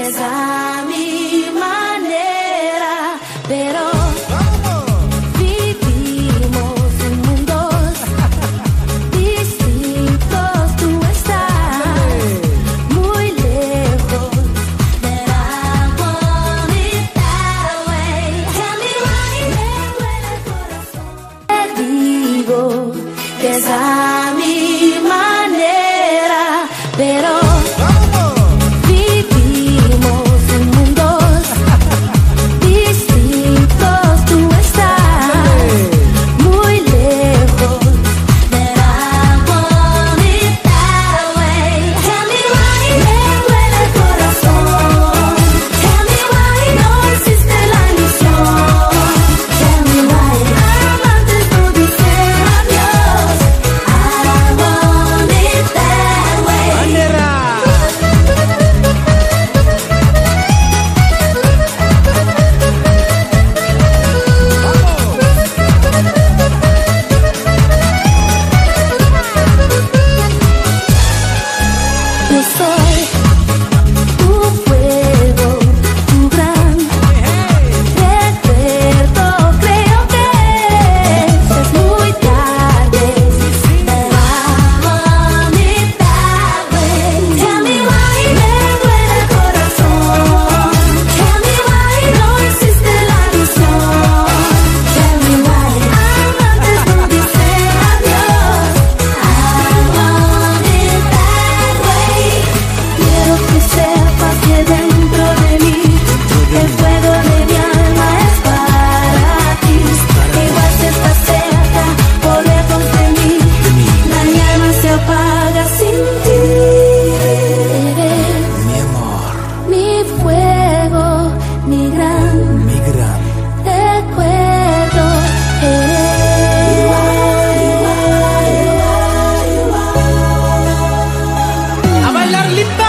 es a mi manera, pero vivimos en mundos distintos. Tú estás muy lejos, but I want it that way. Tell me why me duele el corazón. Te digo que es a mi manera, pero ¡A bailar, Lita!